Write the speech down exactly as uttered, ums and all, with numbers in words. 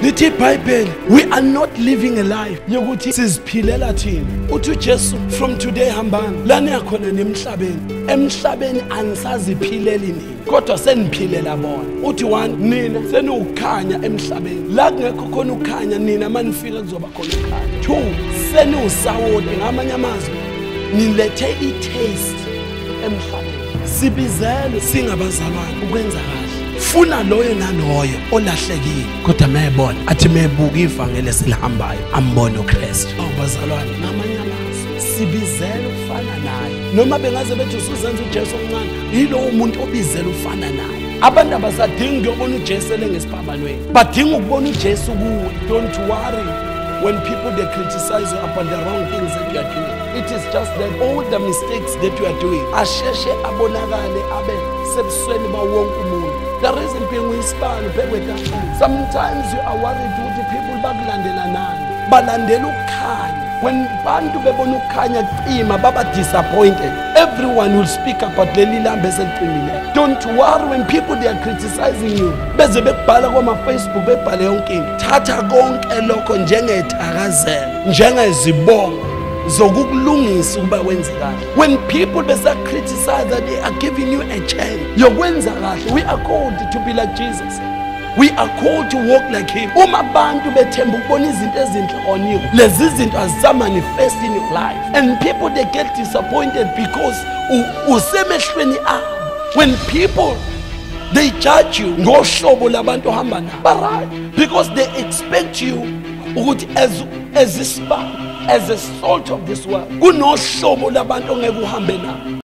lithi iBhayibheli, we are not living a life yokuthi siziphilela thina. Uthi uJesu, from today hambani la niyakhona nemhlabeni, emhlabeni anisaziphileli nini kodwa seniphilela bona. Uthi one, nina seniukhanya emhlabeni, la kungekho khona ukhanya nina manifika kuzoba khona ukhanya. Two, seniusawoti, ngamanye amazwi nilethe i-taste emhlabeni. Sibizele singabazalwane ukwenza kahle, funa loyo naloyo olahlekile kodwa mayebona athi mayebuka ivangeli esilihambayo ambone uKristu. Abazalwane, ngamanye amazwi sibizele ufana naye, noma bengaze bethi usuzenza uJesu omncane, yilo umuntu obizele ufana naye. Abantu abasadingi ukubona uJesu elengesiphambanweni, badinga ukubona uJesu kuwe. Don't worry when people they criticize you about the wrong things that you are doing. It is just that all the mistakes that you are doing asheshe abonakale abe sebusweni ba wonke umuntu. The reason being uyisibani bekwetafula. Sometimes you are worried ukuthi people bakulandela nani, balandela ukukhanya. When bantu bebona ukukhanya cima baba disappointed, everyone will speak about leli lambe eselicimile. Don't worry when people they are criticizing you, beze bekubhala kwama Facebook bebhale yonke into. Thatha konke lokho njengethakazelo, njengezibongo zokukulungisa ukuba wenze kahle. When people besa criticize that they are giving you a chance yokwenza kahle, we are called to be like Jesus. We are called to walk like him. Uma bantu bethemba ukubona izinto ezinhle on you, lezi zinto azisamanifest in your life, and people they get disappointed because usemehlweni abo. When people they judge you ngohlobo labantu ohamba nabo, right? Because they expect you ukuthi as as a spark, as a salt of this world, kunohlobo labantu ongeke uhambe nabo.